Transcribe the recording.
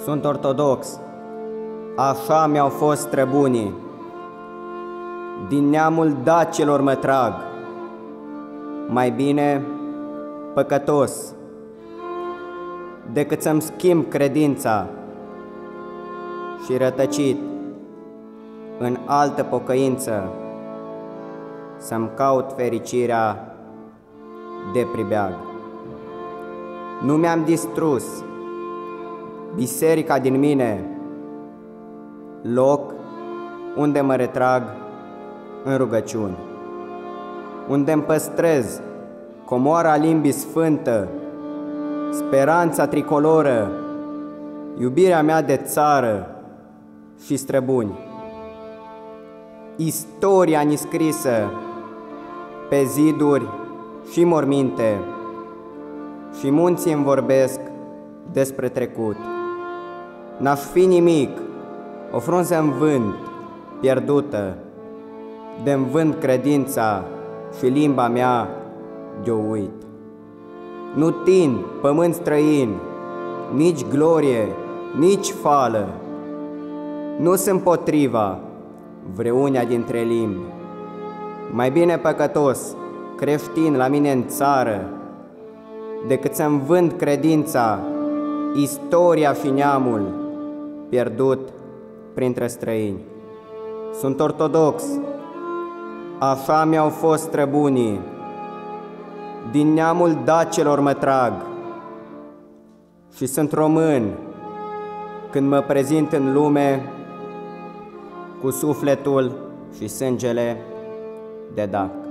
Sunt ortodox, așa mi-au fost străbunii. Din neamul dacilor mă trag, mai bine păcătos decât să-mi schimb credința și rătăcit în altă pocăință să-mi caut fericirea de pribeag. Nu mi-am distrus biserica din mine, loc unde mă retrag în rugăciuni, unde îmi păstrez comoara limbii sfântă, speranța tricoloră, iubirea mea de țară și străbuni. Istoria niscrisă pe ziduri și morminte, și munții îmi vorbesc despre trecut. N-aș fi nimic, o frunză în vânt, pierdută, de-mi vând credința și limba mea de-o uit. Nu tind pământ străin, nici glorie, nici fală, nu sunt potriva vreunea dintre limbi. Mai bine păcătos, creștin la mine în țară, decât să-mi vând credința, istoria și neamul pierdut printre străini. Sunt ortodox, așa mi-au fost străbunii, din neamul dacilor mă trag și sunt român când mă prezint în lume cu sufletul și sângele de dac.